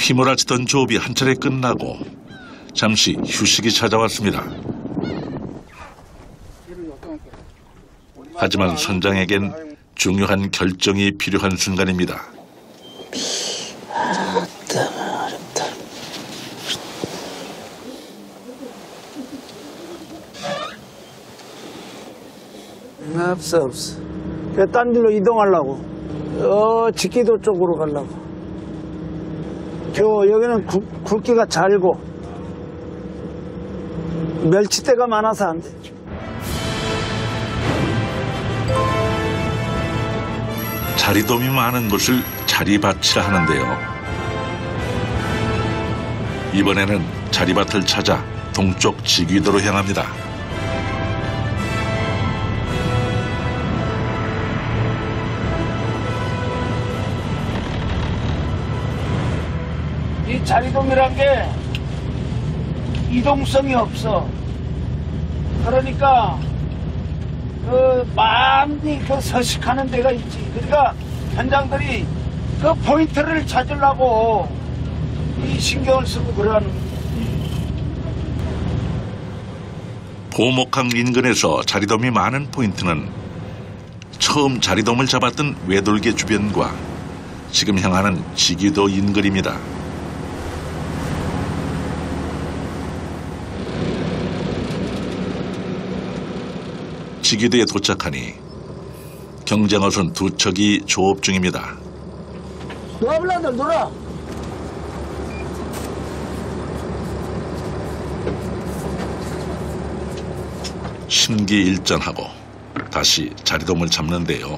휘몰아치던 조업이 한 차례 끝나고 잠시 휴식이 찾아왔습니다. 하지만 선장에겐 중요한 결정이 필요한 순간입니다. 어렵다. 없어. 딴 데로 이동하려고. 직기도 쪽으로 가려고. 여기는 굵기가 잘고 멸치대가 많아서 안 돼. 자리돔이 많은 곳을 자리밭이라 하는데요. 이번에는 자리밭을 찾아 동쪽 지귀도로 향합니다. 이 자리돔이란 게 이동성이 없어. 그러니까 많이 서식하는 데가 있지. 그러니까 현장들이 그 포인트를 찾으려고 이 신경을 쓰고 그러는. 보목항 인근에서 자리돔이 많은 포인트는 처음 자리돔을 잡았던 외돌개 주변과 지금 향하는 지귀도 인근입니다. 지귀도에 도착하니 경쟁어선 두 척이 조업 중입니다. 놀아블라들 놀아. 심기일전하고 다시 자리돔을 잡는데요.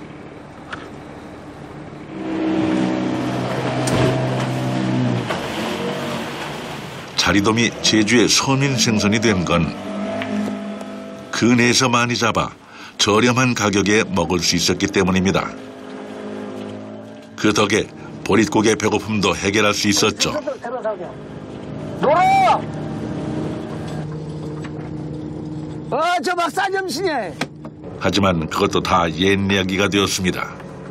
자리돔이 제주의 서민 생선이 된 건 근해에서 많이 잡아 저렴한 가격에 먹을 수 있었기 때문입니다. 그 덕에 보릿고개 배고픔도 해결할 수 있었죠. 놀아! 저 막사점심이네. 하지만 그것도 다 옛 이야기가 되었습니다.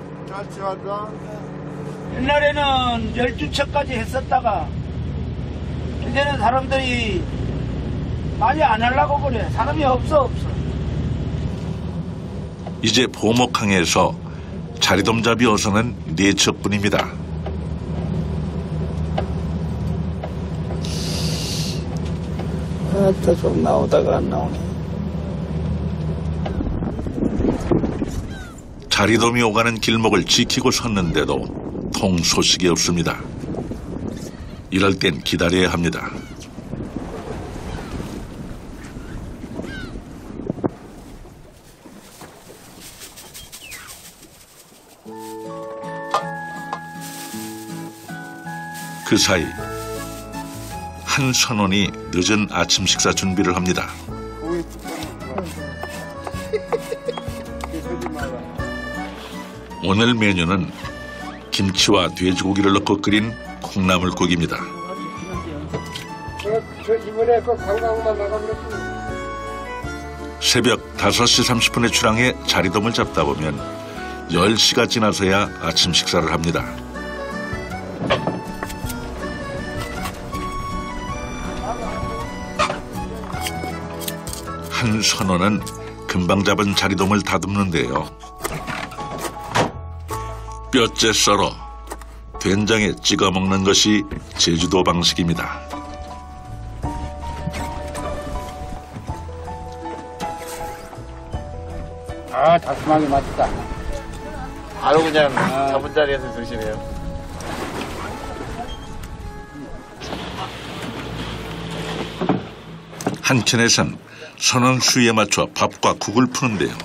옛날에는 12척까지 했었다가 이제는 사람들이 많이 안 하려고 그래. 사람이 없어. 이제 보목항에서 자리돔잡이 어선은 4척뿐입니다. 또 좀 나오다가 안 나오네. 자리돔이 오가는 길목을 지키고 섰는데도 통 소식이 없습니다. 이럴 땐 기다려야 합니다. 그 사이 한 선원이 늦은 아침 식사 준비를 합니다. 오늘 메뉴는 김치와 돼지고기를 넣고 끓인 콩나물국입니다. 새벽 5시 30분에 출항해 자리돔을 잡다 보면 10시가 지나서야 아침 식사를 합니다. 한 선원은 금방 잡은 자리돔을 다듬는데요. 뼈째 썰어 된장에 찍어 먹는 것이 제주도 방식입니다. 달콤하게 맛있다. 바로 그냥 잡은 자리에서 드시네요. 한켠에선 선원 수위에 맞춰 밥과 국을 푸는데요.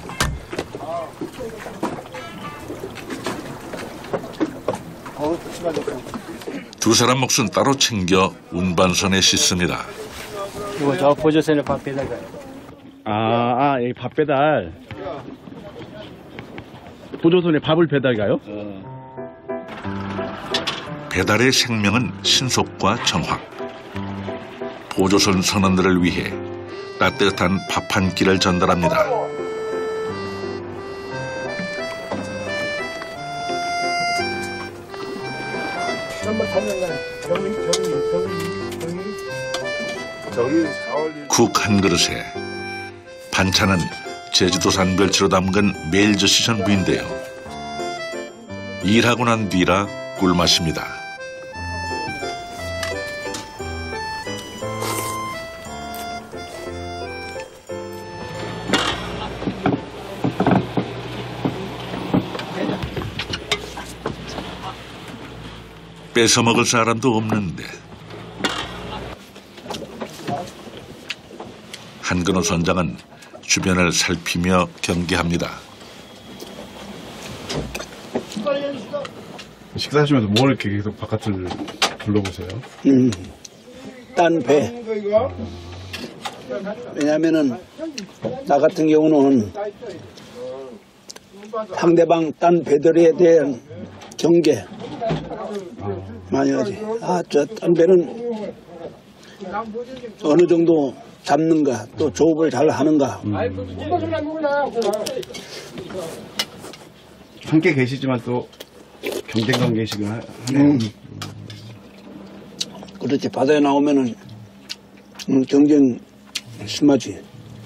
두 사람 몫은 따로 챙겨 운반선에 싣습니다. 이거 저 보조선에 밥 배달 가요. 이 밥 배달. 보조선에 밥을 배달 가요? 배달의 생명은 신속과 정확. 보조선 선원들을 위해 따뜻한 밥 한 끼를 전달합니다. 국 한 그릇에 반찬은 제주도산 멸치로 담근 멜젓이 전부인데요. 일하고 난 뒤라 꿀맛입니다. 뺏어 먹을 사람도 없는데 한근호 선장은 주변을 살피며 경계합니다. 식사하시면서 뭘 이렇게 계속 바깥을 둘러보세요? 딴 배. 왜냐면은 나 같은 경우는 상대방 딴 배들에 대한 경계 많이 하지. 저 딴 배는 어느 정도 잡는가, 또 조업을 잘 하는가. 함께 계시지만 또 경쟁관 계시긴 하네요. 그렇지. 바다에 나오면은 경쟁 심하지.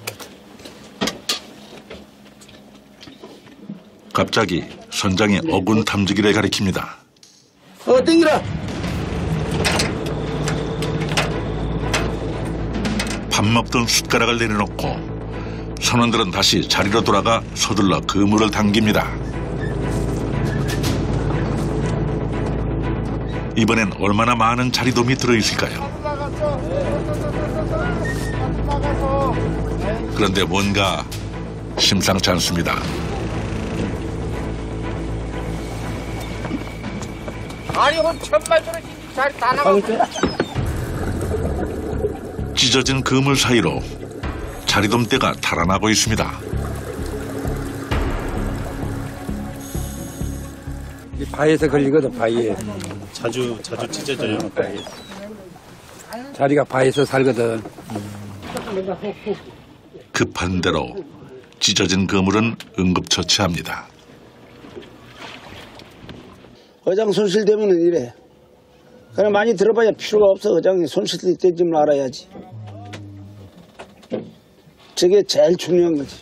갑자기 선장이 어군 탐지기를 가리킵니다. 땡기라. 밥 먹던 숟가락을 내려놓고 선원들은 다시 자리로 돌아가 서둘러 그물을 당깁니다. 이번엔 얼마나 많은 자리돔이 들어있을까요? 그런데 뭔가 심상치 않습니다. 아니, 천마리로 자리 다 나가. 찢어진 그물 사이로 자리돔떼가 달아나고 있습니다. 이 바위에서 걸리거든, 바위에. 자주 찢어져요, 바위. 자리가 바위에서 살거든. 급한 대로 찢어진 그물은 응급처치합니다. 어장 손실되면은 이래. 그냥 많이 들어봐야 필요가 없어. 어장이 손실될 때쯤 알아야지. 저게 제일 중요한 거지.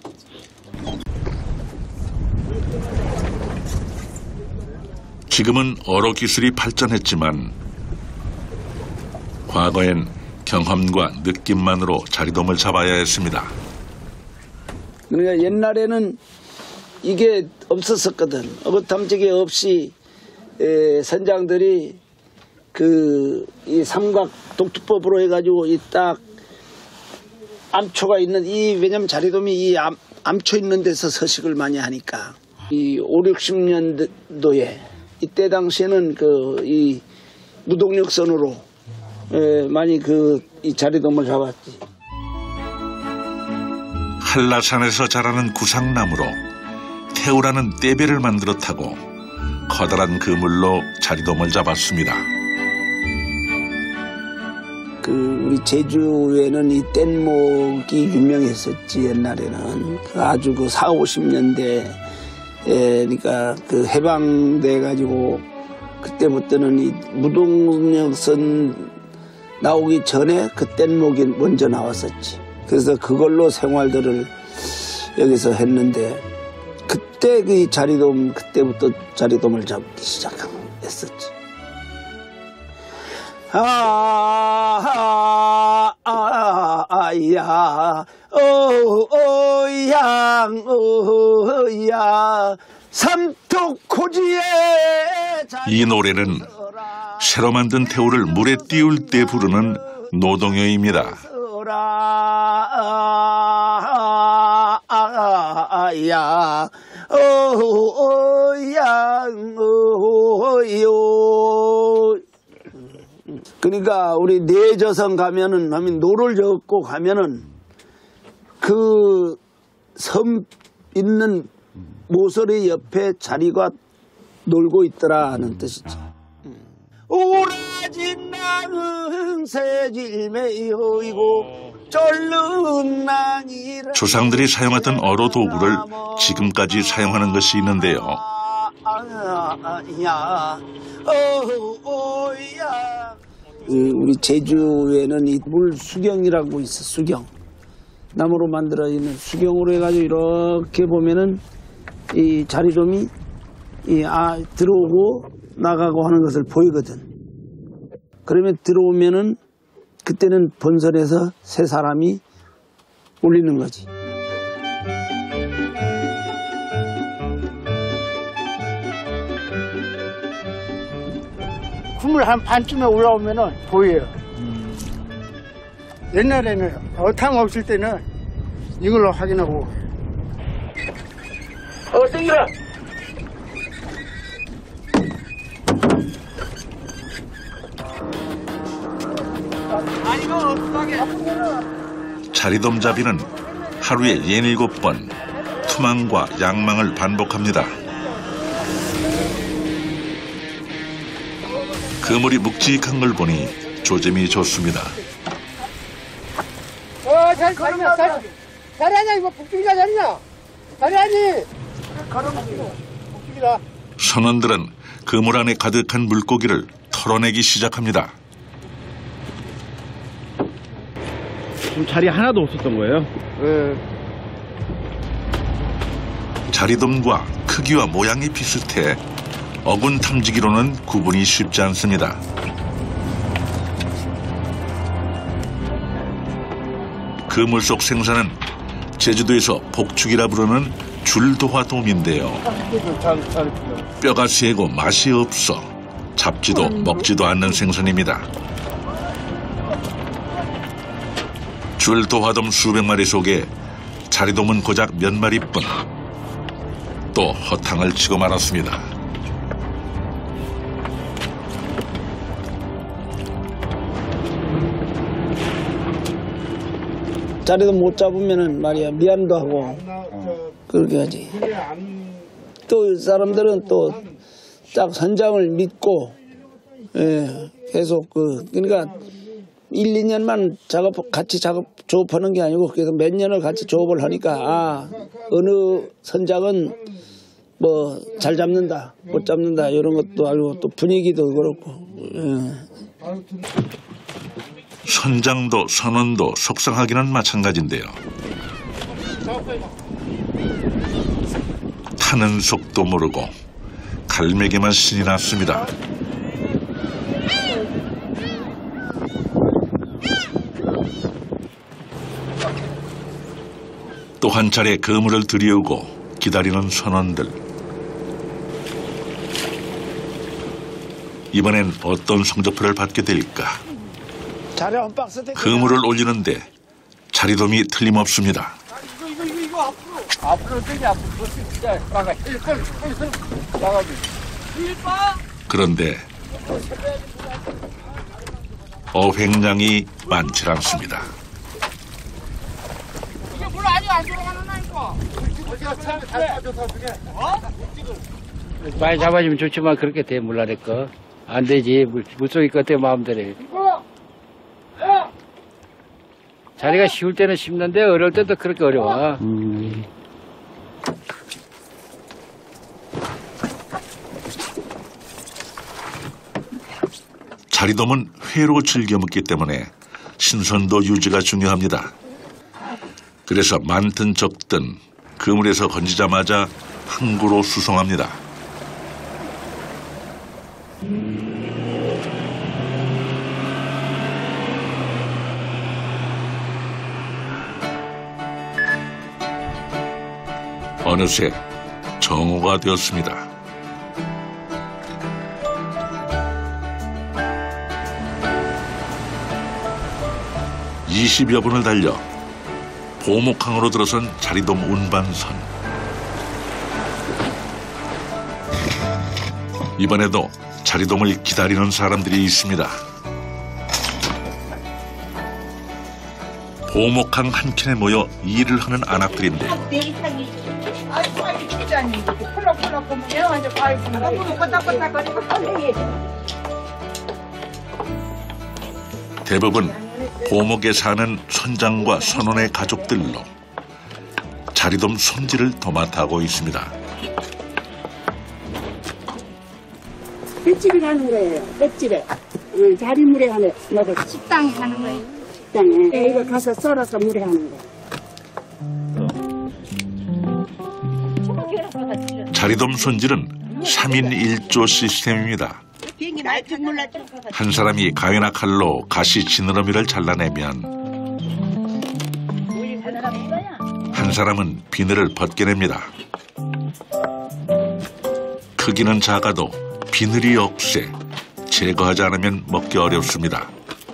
지금은 어로 기술이 발전했지만 과거엔 경험과 느낌만으로 자리돔을 잡아야 했습니다. 그러니까 옛날에는 이게 없었었거든. 어부탐지기 없이 선장들이 이 삼각 독투법으로 해가지고 이 딱 암초가 있는 왜냐면 자리돔이 이 암초 있는 데서 서식을 많이 하니까 이 5, 60년도에 이때 당시에는 이 무동력선으로 많이 이 자리돔을 잡았지. 한라산에서 자라는 구상나무로 태우라는 떼배를 만들어 타고 커다란 그물로 자리돔을 잡았습니다. 우리 제주에는 이 뗏목이 유명했었지. 옛날에는 아주 4, 50년대 그러니까 해방돼 가지고 그때부터는 이 무동력선 나오기 전에 그 뗏목이 먼저 나왔었지. 그래서 그걸로 생활들을 여기서 했는데 그때 그때부터 자리돔을 잡기 시작했었지. 삼톡코지에 이 노래는 새로 만든 태우를 물에 띄울 때 부르는 노동요입니다. 그러니까 우리 내저선 가면은 노를 젓고 가면은 그 섬 있는 모서리 옆에 자리가 놀고 있더라 하는 뜻이지. 오라진 낭은 새질매여이고 쫄릉낭이라. 조상들이 사용하던 어로 도구를 지금까지 사용하는 것이 있는데요. 오야. 우리 제주에는 이 물수경이라고 있어. 수경. 나무로 만들어 있는 수경으로 해가지고 이렇게 보면은 이 자리돔이 들어오고 나가고 하는 것을 보이거든. 그러면 들어오면은 그때는 본선에서 세 사람이 올리는 거지. 그물 한 반쯤에 올라오면은 보여요. 옛날에는 어탕 없을 때는 이걸로 확인하고. 땡기라. 자리돔잡이는 하루에 67번 투망과 양망을 반복합니다. 그물이 묵직한 걸 보니 조짐이 좋습니다. 잘하냐 이거 북쪽이가 잘하냐? 잘하니? 북쪽이다. 선원들은 그물 안에 가득한 물고기를 털어내기 시작합니다. 지금 자리 하나도 없었던 거예요? 자리돔과 크기와 모양이 비슷해 어군 탐지기로는 구분이 쉽지 않습니다. 그물 속 생선은 제주도에서 복죽이라 부르는 줄도화돔인데요. 뼈가 세고 맛이 없어 잡지도 먹지도 않는 생선입니다. 줄도화돔 수백 마리 속에 자리돔은 고작 몇 마리뿐. 또 허탕을 치고 말았습니다. 자리돔 못 잡으면은 말이야 미안도 하고 그렇게 하지. 또 사람들은 또 딱 선장을 믿고 계속 그러니까 1, 2년만 같이 조업하는 게 아니고 그래서 몇 년을 같이 조업을 하니까 어느 선장은 뭐 잘 잡는다 못 잡는다 이런 것도 알고 또 분위기도 그렇고. 선장도 선원도 속상하기는 마찬가지인데요. 타는 속도 모르고 갈매기만 신이 났습니다. 또 한 차례 그물을 들이우고 기다리는 선원들. 이번엔 어떤 성적표를 받게 될까? 그물을 올리는데 자리돔이 틀림없습니다. 이거 앞으로 되지 앞으로 진짜 나가 그런데 어획량이 많지 않습니다. 이게 물 아직 안 들어가는다니까. 많이 잡아주면 좋지만 그렇게 돼 물라래 거. 안 되지. 물속이 끝에 마음대로 해. 자리가 쉬울 때는 쉽는데 어려울 때도 그렇게 어려워. 자리돔은 회로 즐겨 먹기 때문에 신선도 유지가 중요합니다. 그래서 많든 적든 그물에서 건지자마자 항구로 수송합니다. 어느새 정오가 되었습니다. (20여 분을) 달려 보목항으로 들어선 자리돔 운반선. 이번에도 자리돔을 기다리는 사람들이 있습니다. 보목항 한켠에 모여 일을 하는 안악들인데 대부분 보목에 사는 선장과 선원의 가족들로 자리돔 손질을 도맡아하고 있습니다. 횟집에 가는 거예요. 횟집에. 자리물에 하는 먹을 식당에 가는 거예요. 식당에. 네, 이거 가서 썰어서 물에 하는 거. 자리돔 손질은 3인 1조 시스템입니다. 한 사람이 가위나 칼로 가시 지느러미를 잘라내면 한 사람은 비늘을 벗겨냅니다. 크기는 작아도 비늘이 억세, 제거하지 않으면 먹기 어렵습니다.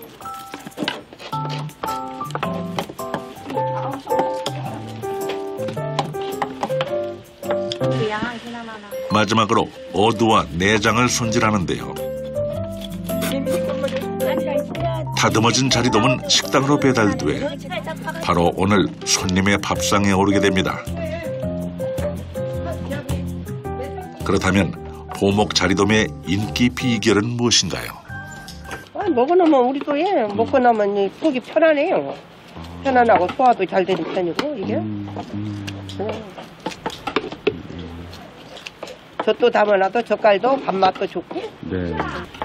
마지막으로 어두와 내장을 손질하는데요. 다듬어진 자리돔은 식당으로 배달돼 바로 오늘 손님의 밥상에 오르게 됩니다. 그렇다면 보목 자리돔의 인기 비결은 무엇인가요? 먹어놓으면 우리도 먹고 나면 속이 편안해요. 편안하고 소화도 잘 되는 편이고 이게. 젖도 담아놔도 젓갈도 밥맛도 좋고. 네.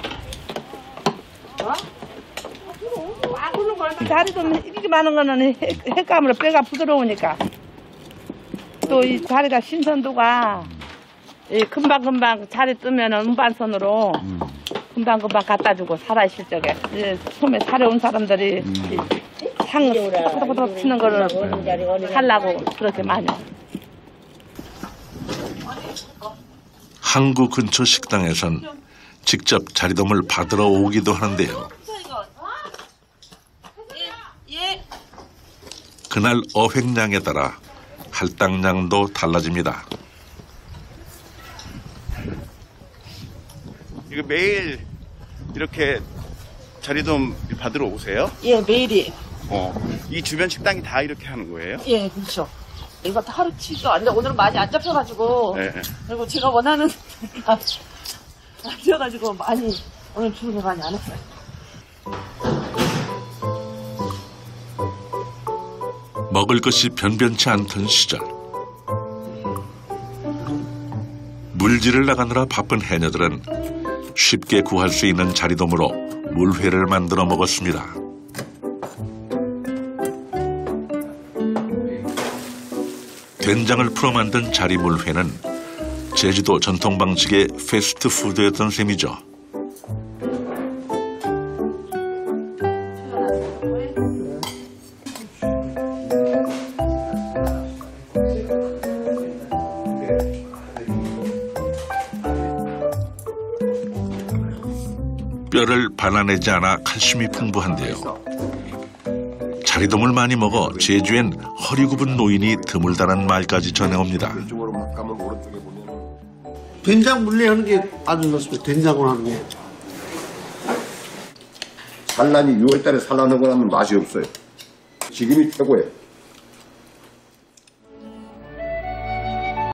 다리도 이렇게 많은 거는 횟감으로 뼈가 부드러우니까 또 이 다리가 신선도가 금방금방 자리 뜨면은 운반선으로 금방금방 갖다 주고 살아있을 적에 처음에 살에 온 사람들이 상 포덕포덕 치는 거를 하려고 그렇게 많이. 항구 근처 식당에선 직접 자리돔을 받으러 오기도 하는데요. 그날 어획량에 따라 할당량도 달라집니다. 이거 매일 이렇게 자리돔 받으러 오세요? 예, 매일이에요. 이 주변 식당이 다 이렇게 하는 거예요? 예, 그렇죠. 이것도 하루치도 안 돼. 오늘은 많이 안 잡혀가지고. 네. 그리고 제가 원하는 안 잡혀가지고 많이 오늘 주문을 많이 안 했어요. 먹을 것이 변변치 않던 시절. 물질을 나가느라 바쁜 해녀들은 쉽게 구할 수 있는 자리돔으로 물회를 만들어 먹었습니다. 된장을 풀어 만든 자리물회는 제주도 전통 방식의 패스트푸드였던 셈이죠. 뼈를 발라내지 않아 칼슘이 풍부한데요. 자리돔을 많이 먹어 제주엔 허리 굽은 노인이 드물다는 말까지 전해옵니다. 된장 물레하는 게 아주 좋습니다. 된장으로 하는 게. 산란이 6월달에 산란하고 나면 맛이 없어요. 지금이 최고예요.